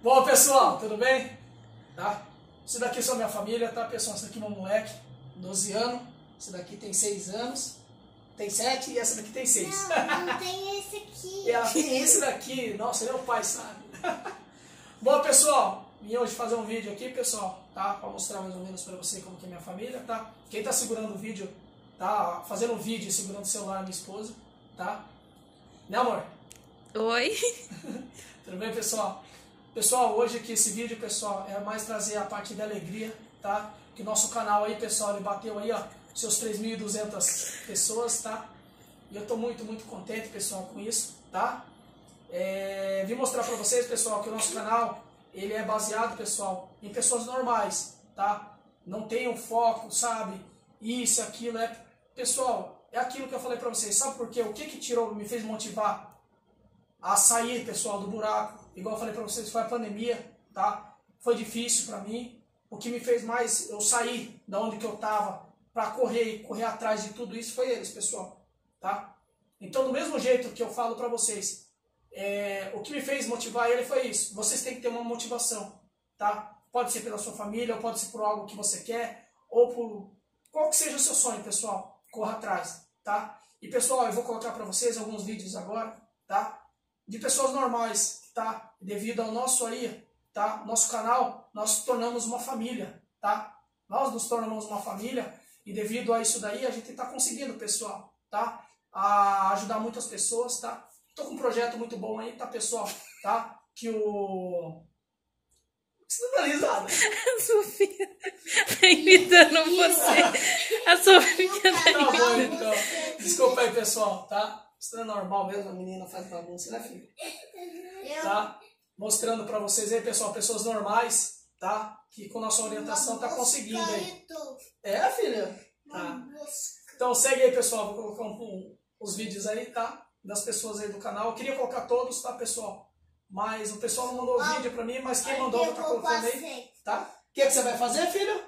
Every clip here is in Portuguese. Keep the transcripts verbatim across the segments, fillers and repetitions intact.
Bom, pessoal, tudo bem? Tá? Esse daqui são minha família, tá, pessoal? Esse daqui é meu moleque, doze anos. Esse daqui tem seis anos. Tem sete e essa daqui tem seis. Não, não tem esse aqui. E ela tem esse daqui. Nossa, meu pai sabe. Bom, pessoal, vim hoje fazer um vídeo aqui, pessoal, tá? Pra mostrar mais ou menos pra você como que é minha família, tá? Quem tá segurando o vídeo, tá? Fazendo um vídeo e segurando o celular é minha esposa, tá? Né, amor? Oi. Tudo bem, pessoal? Pessoal, hoje aqui esse vídeo, pessoal, é mais trazer a parte da alegria, tá? Que nosso canal aí, pessoal, ele bateu aí, ó, seus três mil e duzentas pessoas, tá? E eu tô muito, muito contente, pessoal, com isso, tá? É, vim mostrar pra vocês, pessoal, que o nosso canal, ele é baseado, pessoal, em pessoas normais, tá? Não tem um foco, sabe? Isso, aquilo, é... Pessoal, é aquilo que eu falei pra vocês, sabe por quê? O que que tirou, me fez motivar a sair, pessoal, do buraco? Igual eu falei pra vocês, foi a pandemia, tá? Foi difícil pra mim. O que me fez mais eu sair da onde que eu tava pra correr e correr atrás de tudo isso foi eles, pessoal, tá? Então, do mesmo jeito que eu falo pra vocês, é, o que me fez motivar ele foi isso. Vocês têm que ter uma motivação, tá? Pode ser pela sua família, ou pode ser por algo que você quer, ou por qual que seja o seu sonho, pessoal. Corra atrás, tá? E, pessoal, eu vou colocar pra vocês alguns vídeos agora, tá? De pessoas normais, tá? Devido ao nosso aí, tá? Nosso canal, nós nos tornamos uma família, tá? Nós nos tornamos uma família e devido a isso daí a gente tá conseguindo, pessoal, tá? A ajudar muitas pessoas, tá? Tô com um projeto muito bom aí, tá, pessoal? Tá? Que o... Você não tá risada? A Sofia tá imitando você. A Sofia tá Tá bom, então. Desculpa aí, pessoal, tá? Isso não é normal mesmo, a menina faz bagunça, né, filho? Tá? Mostrando pra vocês aí, pessoal, pessoas normais, tá? Que com nossa orientação tá conseguindo aí. É, filha? Tá. Então segue aí, pessoal, vou colocar um, um, os vídeos aí, tá? Das pessoas aí do canal. Eu queria colocar todos, tá, pessoal? Mas o pessoal não mandou o vídeo pra mim, mas quem mandou vai estar colocando aí, tá? O que, que você vai fazer, filho?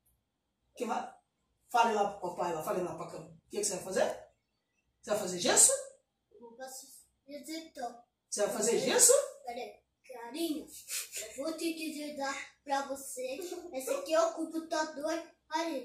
Que vai? Fale lá pro papai, lá, fale lá pra cama. O que, que você vai fazer? Você vai fazer gesso? Você vai fazer gesso? Peraí, carinho, eu vou ter que dar pra você. Esse aqui é o computador. Aí.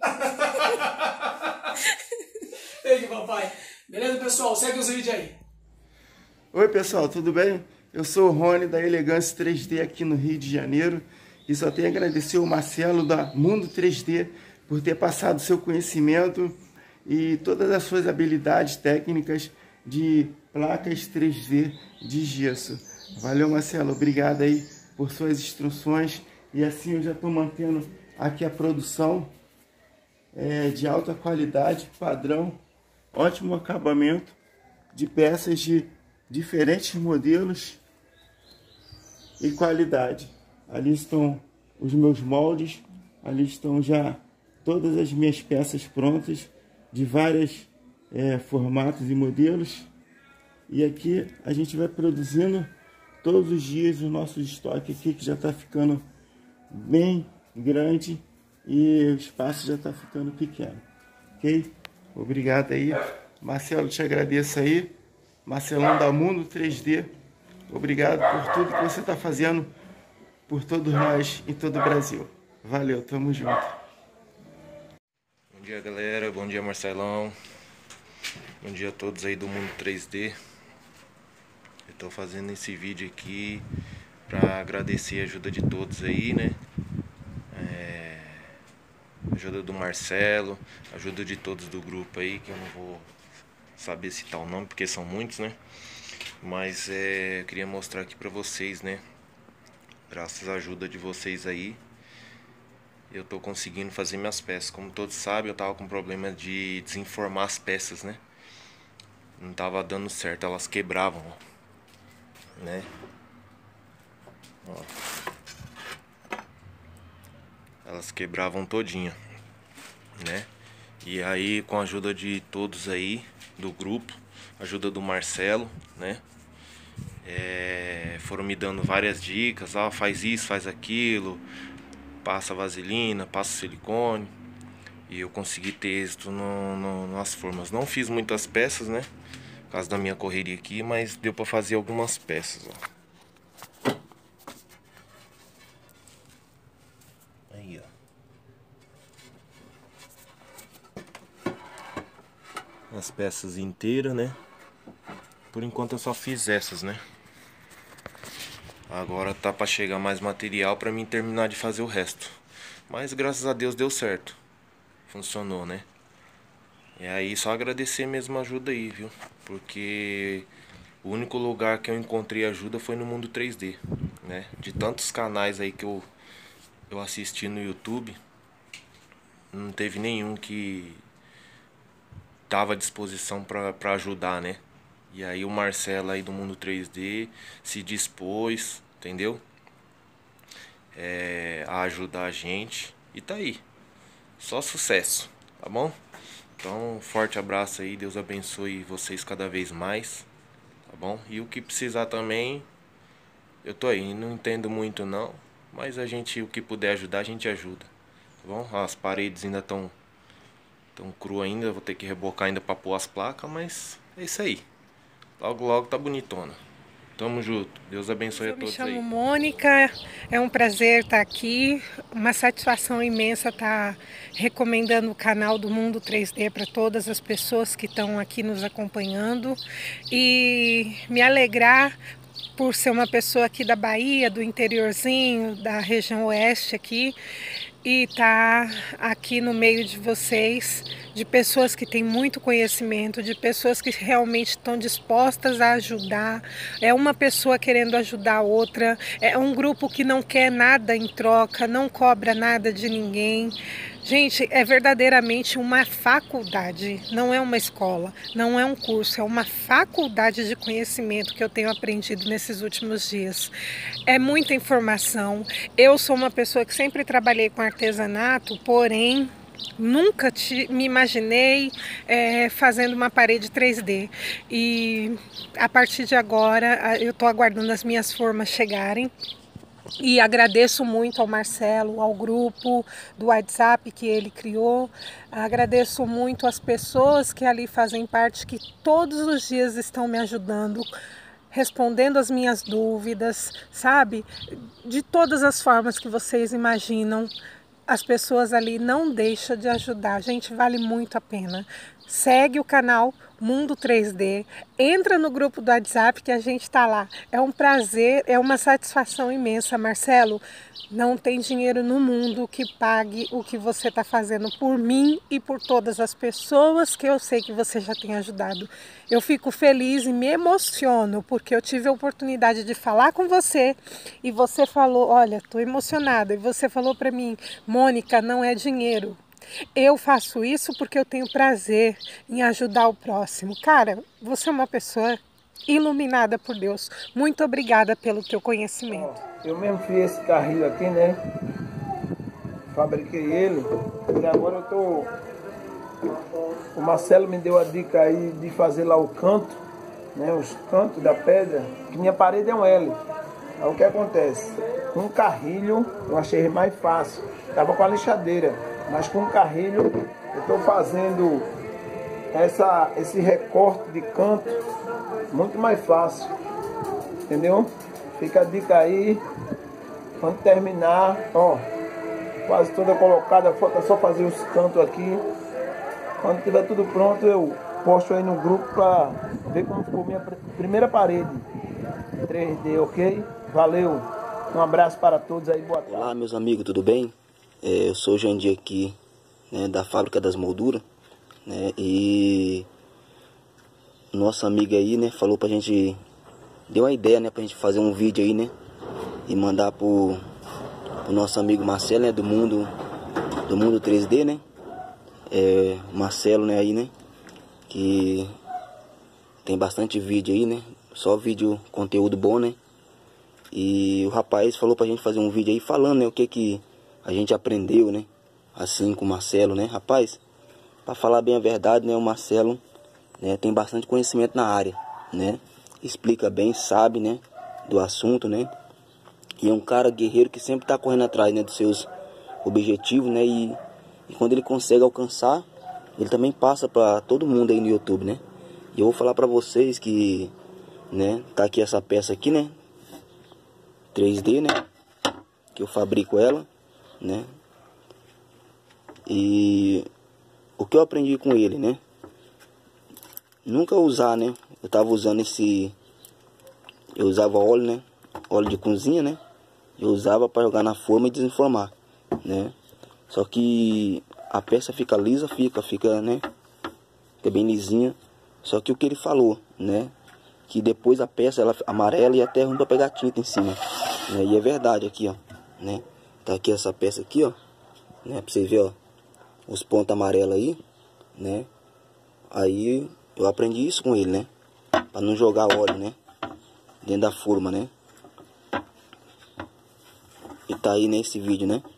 Beijo, papai. Beleza, pessoal? Segue os vídeos aí. Oi, pessoal, tudo bem? Eu sou o Rony da Elegância três D aqui no Rio de Janeiro e só tenho a agradecer ao Marcelo da Mundo três D por ter passado seu conhecimento e todas as suas habilidades técnicas de placas três D de gesso. Valeu, Marcelo, obrigado aí por suas instruções e assim eu já estou mantendo aqui a produção é, de alta qualidade, padrão, ótimo acabamento de peças de diferentes modelos e qualidade. Ali estão os meus moldes, ali estão já todas as minhas peças prontas de vários é, formatos e modelos. E aqui a gente vai produzindo todos os dias o nosso estoque aqui, que já está ficando bem grande e o espaço já está ficando pequeno. Ok? Obrigado aí. Marcelo, te agradeço aí. Marcelão da Mundo três D. Obrigado por tudo que você está fazendo por todos nós em todo o Brasil. Valeu, tamo junto. Bom dia, galera, bom dia, Marcelão, bom dia a todos aí do Mundo três D. Eu tô fazendo esse vídeo aqui pra agradecer a ajuda de todos aí, né? É... Ajuda do Marcelo, ajuda de todos do grupo aí, que eu não vou saber citar o nome, porque são muitos, né? Mas é... eu queria mostrar aqui pra vocês, né? Graças à ajuda de vocês aí, eu tô conseguindo fazer minhas peças. Como todos sabem, eu tava com problema de desenformar as peças, né? Não tava dando certo, elas quebravam, ó, né? Ó. Elas quebravam todinha, né? E aí, com a ajuda de todos aí do grupo, ajuda do Marcelo, né? É, foram me dando várias dicas, ó, faz isso, faz aquilo, passa vaselina, passa silicone. E eu consegui ter êxito no, no, nas formas. Não fiz muitas peças, né? Por causa da minha correria aqui, mas deu pra fazer algumas peças, ó. as peças inteiras, né? Por enquanto eu só fiz essas, né? Agora tá pra chegar mais material pra mim terminar de fazer o resto. Mas graças a Deus deu certo. Funcionou, né? E aí só agradecer mesmo a ajuda aí, viu? Porque o único lugar que eu encontrei ajuda foi no Mundo três D, né? De tantos canais aí que eu, eu assisti no YouTube, não teve nenhum que tava à disposição pra, pra ajudar, né? E aí o Marcelo aí do Mundo três D se dispôs, entendeu? É, a ajudar a gente. E tá aí. Só sucesso, tá bom? Então, um forte abraço aí. Deus abençoe vocês cada vez mais, tá bom? E o que precisar também, eu tô aí. Não entendo muito não, mas a gente, o que puder ajudar, a gente ajuda, tá bom? As paredes ainda estão tão cru ainda. Vou ter que rebocar ainda pra pôr as placas, mas é isso aí. Logo, logo tá bonitona. Tamo junto. Deus abençoe a todos aí. Eu me chamo Mônica. É um prazer estar aqui. Uma satisfação imensa estar recomendando o canal do Mundo três D para todas as pessoas que estão aqui nos acompanhando. E me alegrar por ser uma pessoa aqui da Bahia, do interiorzinho, da região oeste aqui. E estar aqui no meio de vocês, de pessoas que têm muito conhecimento, de pessoas que realmente estão dispostas a ajudar. É uma pessoa querendo ajudar a outra, é um grupo que não quer nada em troca, não cobra nada de ninguém. Gente, é verdadeiramente uma faculdade, não é uma escola, não é um curso, é uma faculdade de conhecimento que eu tenho aprendido nesses últimos dias. É muita informação. Eu sou uma pessoa que sempre trabalhei com artesanato, porém nunca te, me imaginei é, fazendo uma parede três D. E a partir de agora eu estou aguardando as minhas formas chegarem. E agradeço muito ao Marcelo, ao grupo do WhatsApp que ele criou. Agradeço muito às pessoas que ali fazem parte, que todos os dias estão me ajudando, respondendo as minhas dúvidas, sabe? De todas as formas que vocês imaginam, as pessoas ali não deixam de ajudar. Gente, vale muito a pena. Segue o canal Mundo três D, entra no grupo do WhatsApp que a gente está lá. É um prazer, é uma satisfação imensa. Marcelo, não tem dinheiro no mundo que pague o que você está fazendo por mim e por todas as pessoas que eu sei que você já tem ajudado. Eu fico feliz e me emociono porque eu tive a oportunidade de falar com você e você falou, olha, estou emocionada, e você falou para mim, Mônica, não é dinheiro. Eu faço isso porque eu tenho prazer em ajudar o próximo. Cara, você é uma pessoa iluminada por Deus. Muito obrigada pelo teu conhecimento. Eu mesmo fiz esse carrinho aqui, né? Fabriquei ele. E agora eu tô... O Marcelo me deu a dica aí de fazer lá o canto, né? Os cantos da pedra. Que minha parede é um L. Aí o que acontece? Com um carrilho eu achei mais fácil. Tava com a lixadeira. Mas com o carrilho eu estou fazendo essa, esse recorte de canto muito mais fácil, entendeu? Fica a dica aí, quando terminar, ó, quase toda colocada, falta só fazer os cantos aqui. Quando tiver tudo pronto eu posto aí no grupo para ver como ficou minha primeira parede três D, ok? Valeu, um abraço para todos aí, boa tarde. Olá meus amigos, tudo bem? É, eu sou o Jandir aqui, né, da Fábrica das Molduras, né, e nossa amiga aí, né, falou pra gente, deu a ideia, né, pra gente fazer um vídeo aí, né, e mandar pro, pro nosso amigo Marcelo, né, do mundo, do mundo três D, né, é, Marcelo, né, aí, né, que tem bastante vídeo aí, né, só vídeo, conteúdo bom, né, e o rapaz falou pra gente fazer um vídeo aí falando, né, o que que a gente aprendeu, né? Assim com o Marcelo, né? Rapaz, para falar bem a verdade, né? O Marcelo, né, tem bastante conhecimento na área, né? Explica bem, sabe, né? Do assunto, né? E é um cara guerreiro que sempre tá correndo atrás, né? Dos seus objetivos, né? E, e quando ele consegue alcançar, ele também passa para todo mundo aí no YouTube, né? E eu vou falar para vocês que, né? Tá aqui essa peça aqui, né? três D, né? Que eu fabrico ela, né? E o que eu aprendi com ele, né? nunca usar, né? Eu tava usando esse... Eu usava óleo, né? Óleo de cozinha, né? Eu usava para jogar na forma e desenformar, né? Só que a peça fica lisa, fica, fica, né? Fica bem lisinha. Só que o que ele falou, né? Que depois a peça, ela amarela e até ruim para pegar tinta em cima, né? E é verdade aqui, ó, né? Tá aqui essa peça aqui, ó, né? Pra você ver, ó, os pontos amarelos aí, né? Aí eu aprendi isso com ele, né? Pra não jogar óleo, né? Dentro da forma, né? E tá aí nesse vídeo, né?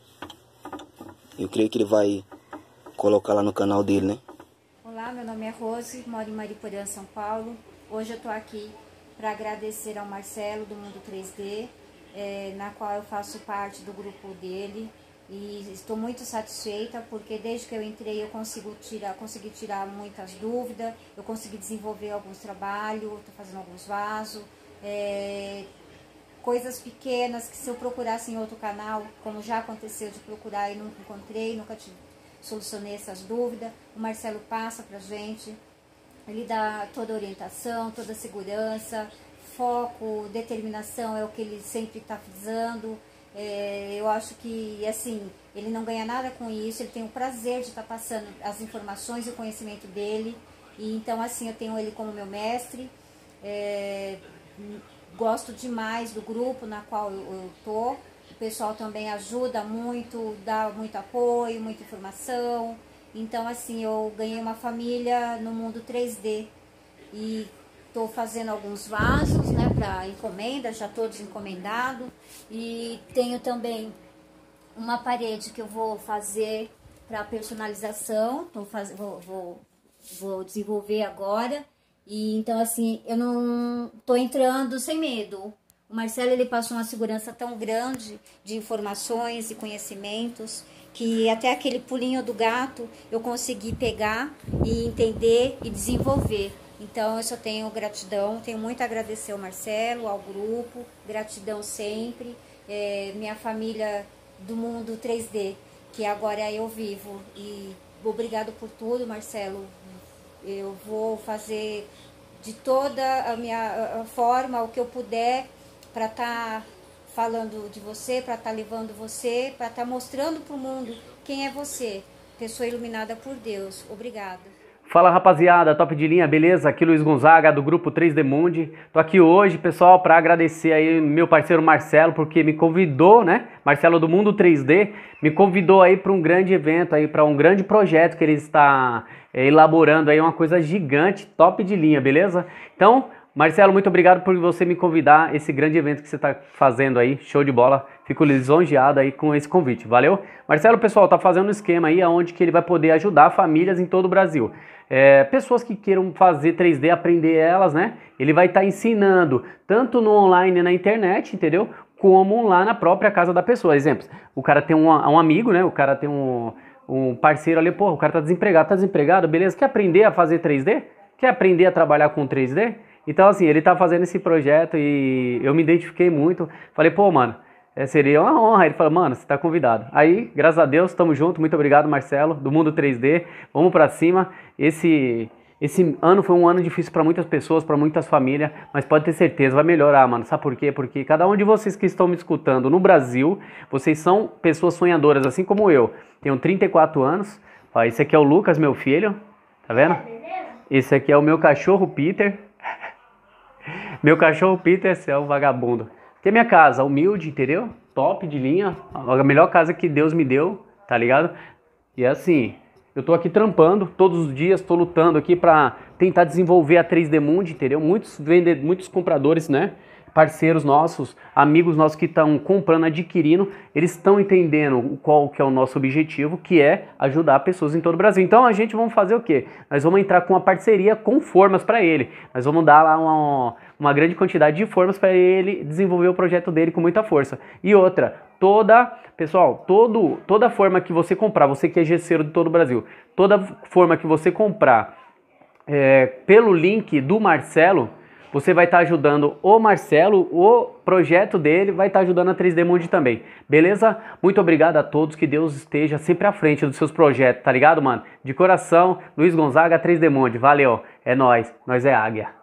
Eu creio que ele vai colocar lá no canal dele, né? Olá, meu nome é Rose, moro em Mariporã, São Paulo. Hoje eu tô aqui para agradecer ao Marcelo do Mundo três D, é, na qual eu faço parte do grupo dele. E estou muito satisfeita porque desde que eu entrei eu consigo tirar, consegui tirar muitas dúvidas, eu consegui desenvolver alguns trabalhos, estou fazendo alguns vasos, é, coisas pequenas que se eu procurasse em outro canal, como já aconteceu de procurar e nunca encontrei, nunca tive, solucionei essas dúvidas, o Marcelo passa pra gente, ele dá toda a orientação, toda a segurança, foco, determinação é o que ele sempre está frisando. É, eu acho que, assim, ele não ganha nada com isso, ele tem o prazer de estar tá passando as informações e o conhecimento dele. E então, assim, eu tenho ele como meu mestre. É, gosto demais do grupo na qual eu, eu tô. O pessoal também ajuda muito, dá muito apoio, muita informação. Então, assim, eu ganhei uma família no mundo três D. E estou fazendo alguns vasos, né, para encomenda, já todos encomendados. E tenho também uma parede que eu vou fazer para personalização, tô faz... vou, vou, vou desenvolver agora. E então, assim, eu não tô entrando sem medo. O Marcelo, ele passou uma segurança tão grande de informações e conhecimentos que até aquele pulinho do gato eu consegui pegar e entender e desenvolver. Então, eu só tenho gratidão, tenho muito a agradecer ao Marcelo, ao grupo, gratidão sempre, é, minha família do mundo três D, que agora eu vivo. E obrigado por tudo, Marcelo. Eu vou fazer de toda a minha a forma, o que eu puder, para estar tá falando de você, para estar tá levando você, para estar tá mostrando para o mundo quem é você, pessoa iluminada por Deus. Obrigada. Fala, rapaziada, top de linha, beleza? Aqui Luiz Gonzaga do grupo três D Mundi. Tô aqui hoje, pessoal, para agradecer aí meu parceiro Marcelo, porque me convidou, né? Marcelo do Mundo três D, me convidou aí para um grande evento aí, para um grande projeto que ele está é, elaborando aí, uma coisa gigante, top de linha, beleza? Então, Marcelo, muito obrigado por você me convidar esse grande evento que você está fazendo aí, show de bola. Fico lisonjeado aí com esse convite, valeu? Marcelo, pessoal, tá fazendo um esquema aí onde que ele vai poder ajudar famílias em todo o Brasil. É, pessoas que queiram fazer três D, aprender elas, né? Ele vai estar tá ensinando tanto no online, na internet, entendeu? Como lá na própria casa da pessoa. Exemplos, o cara tem um, um amigo, né? O cara tem um, um parceiro ali, pô, o cara tá desempregado, tá desempregado, beleza? Quer aprender a fazer três D? Quer aprender a trabalhar com três D? Então, assim, ele tá fazendo esse projeto e eu me identifiquei muito. Falei, pô, mano, é, seria uma honra. Ele falou, mano, você tá convidado. Aí, graças a Deus, tamo junto. Muito obrigado, Marcelo, do Mundo três D. Vamos pra cima. Esse, esse ano foi um ano difícil pra muitas pessoas, pra muitas famílias, mas pode ter certeza, vai melhorar, mano. Sabe por quê? Porque cada um de vocês que estão me escutando no Brasil, vocês são pessoas sonhadoras, assim como eu. Tenho trinta e quatro anos. Ó, esse aqui é o Lucas, meu filho. Tá vendo? Esse aqui é o meu cachorro, Peter. Meu cachorro Peter é um vagabundo. Aqui é minha casa, humilde, entendeu? Top de linha, a melhor casa que Deus me deu, tá ligado? E assim, eu tô aqui trampando todos os dias, tô lutando aqui pra tentar desenvolver a três D Mundi, entendeu? Muitos vendedores, muitos compradores, né? Parceiros nossos, amigos nossos que estão comprando, adquirindo, eles estão entendendo qual que é o nosso objetivo, que é ajudar pessoas em todo o Brasil. Então a gente vamos fazer o quê? Nós vamos entrar com uma parceria com formas para ele. Nós vamos dar lá uma, uma grande quantidade de formas para ele desenvolver o projeto dele com muita força. E outra, toda, pessoal, todo, toda forma que você comprar, você que é gesseiro de todo o Brasil, toda forma que você comprar é, pelo link do Marcelo, você vai estar ajudando o Marcelo, o projeto dele vai estar ajudando a três D Mundi também, beleza? Muito obrigado a todos, que Deus esteja sempre à frente dos seus projetos, tá ligado, mano? De coração, Luiz Gonzaga, três D Mundi, valeu, é nóis, nós é águia.